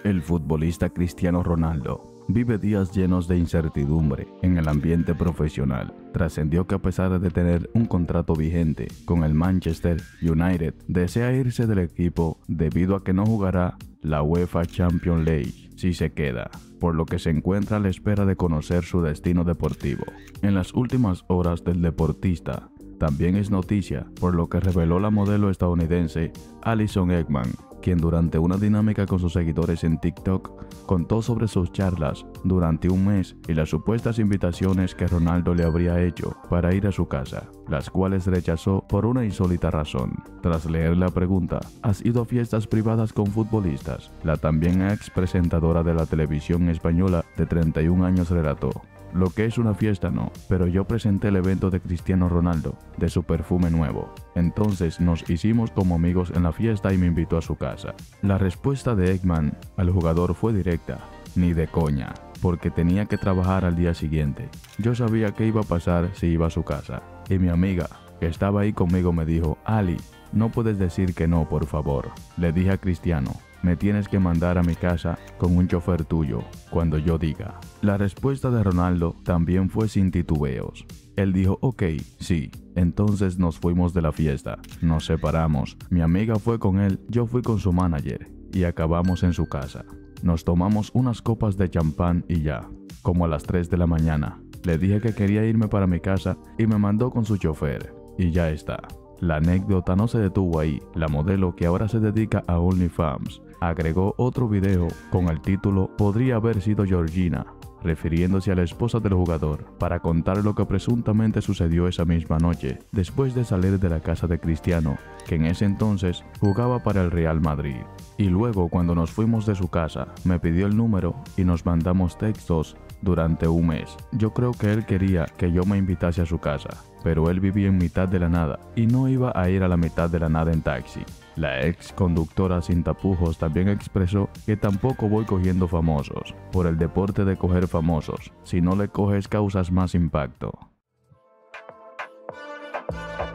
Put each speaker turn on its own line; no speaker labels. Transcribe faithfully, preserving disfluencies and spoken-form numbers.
El futbolista Cristiano Ronaldo vive días llenos de incertidumbre en el ambiente profesional. Trascendió que a pesar de tener un contrato vigente con el Manchester United, desea irse del equipo debido a que no jugará la UEFA Champions League si se queda, por lo que se encuentra a la espera de conocer su destino deportivo. En las últimas horas del deportista también es noticia por lo que reveló la modelo estadounidense Alison Ekman, quien durante una dinámica con sus seguidores en TikTok contó sobre sus charlas durante un mes y las supuestas invitaciones que Ronaldo le habría hecho para ir a su casa, las cuales rechazó por una insólita razón. Tras leer la pregunta, ¿has ido a fiestas privadas con futbolistas?, la también ex presentadora de la televisión española de treinta y un años relató: lo que es una fiesta no, pero yo presenté el evento de Cristiano Ronaldo, de su perfume nuevo. Entonces nos hicimos como amigos en la fiesta y me invitó a su casa. La respuesta de Ekman al jugador fue directa: ni de coña, porque tenía que trabajar al día siguiente. Yo sabía qué iba a pasar si iba a su casa. Y mi amiga, que estaba ahí conmigo, me dijo: Ali, no puedes decir que no, por favor. Le dije a Cristiano: me tienes que mandar a mi casa con un chofer tuyo cuando yo diga. La respuesta de Ronaldo también fue sin titubeos. Él dijo: ok, sí. Entonces nos fuimos de la fiesta, nos separamos. Mi amiga fue con él, yo fui con su manager y acabamos en su casa. Nos tomamos unas copas de champán y ya, como a las tres de la mañana. Le dije que quería irme para mi casa y me mandó con su chofer y ya está. La anécdota no se detuvo ahí. La modelo, que ahora se dedica a OnlyFans, agregó otro video con el título "Podría haber sido Georgina", refiriéndose a la esposa del jugador, para contar lo que presuntamente sucedió esa misma noche, después de salir de la casa de Cristiano, que en ese entonces jugaba para el Real Madrid. Y luego, cuando nos fuimos de su casa, me pidió el número y nos mandamos textos durante un mes. Yo creo que él quería que yo me invitase a su casa, pero él vivía en mitad de la nada y no iba a ir a la mitad de la nada en taxi. La ex conductora sin tapujos también expresó que tampoco voy cogiendo famosos por el deporte de coger famosos. Si no le coges, causas más impacto.